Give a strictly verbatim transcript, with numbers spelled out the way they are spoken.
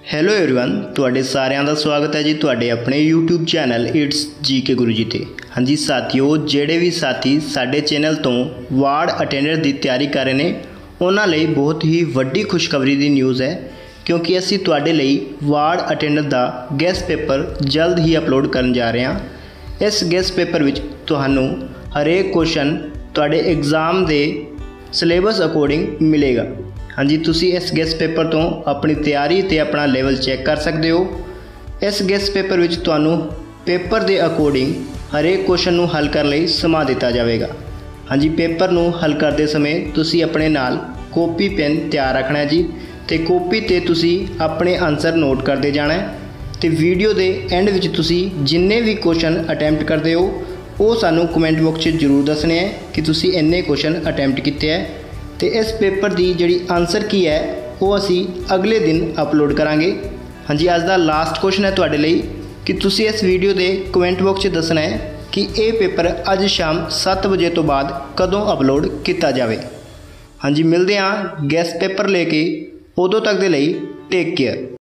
Hello everyone ਤੁਹਾਡੇ ਸਾਰਿਆਂ ਦਾ ਸਵਾਗਤ ਹੈ ਜੀ ਤੁਹਾਡੇ ਆਪਣੇ YouTube ਚੈਨਲ ਇਟਸ ਜੀ ਕੇ ਗੁਰੂ ਜੀ ਤੇ। ਹਾਂਜੀ ਸਾਥੀਓ, ਜਿਹੜੇ ਵੀ ਸਾਥੀ ਸਾਡੇ ਚੈਨਲ ਤੋਂ ਵਾਰਡ ਅਟੈਂਡੈਂਟ ਦੀ ਤਿਆਰੀ ਕਰ ਰਹੇ ਨੇ ਉਹਨਾਂ ਲਈ ਬਹੁਤ ਹੀ ਵੱਡੀ ਖੁਸ਼ਖਬਰੀ ਦੀ ਨਿਊਜ਼ ਹੈ, ਕਿਉਂਕਿ ਅਸੀਂ ਤੁਹਾਡੇ ਲਈ ਵਾਰਡ ਅਟੈਂਡੈਂਟ ਦਾ ਗੈਸਟ ਪੇਪਰ ਜਲਦ ਹੀ ਅਪਲੋਡ ਕਰਨ ਜਾ ਰਹੇ ਹਾਂ। ਇਸ ਗੈਸਟ ਪੇਪਰ ਵਿੱਚ ਤੁਹਾਨੂੰ ਹਰੇਕ ਕੁਐਸਚਨ ਤੁਹਾਡੇ एग्जाम ਦੇ सिलेबस अकॉर्डिंग मिलेगा। हाँ जी, तुसी इस गैस्ट पेपर तो अपनी तैयारी ते अपना लेवल चेक कर सकते हो। इस गैस्ट पेपर विच तुहानू पेपर के अकॉर्डिंग हरेक क्वेश्चन नू हल करने लई समा दिता जाएगा। हाँ जी, पेपर नू हल करते समय तुसी अपने नाल कॉपी पेन तैयार रखना है जी, ते कॉपी ते तुसी अपने आंसर नोट करते जाना है। ते वीडियो के एंड विच तुसी जिन्ने भी क्वेश्चन अटैम्प्ट करते हो वो सानू कमेंट बॉक्स में जरूर दसने हैं कि तुसी इन्ने क्वेश्चन अटैम्प्ट किए हैं। तो इस पेपर की जी आंसर की है वो असी अगले दिन अपलोड करांगे। हाँ जी, अज का लास्ट क्वेश्चन है तुहाडे लई कि तुसी इस वीडियो के कमेंट बॉक्स में दसना है कि ये पेपर अज शाम सत्त बजे तो बाद कदों अपलोड किया जाए। हाँ जी, मिलते हैं गैस्ट पेपर लेके, उदों तक के लिए टेक केयर।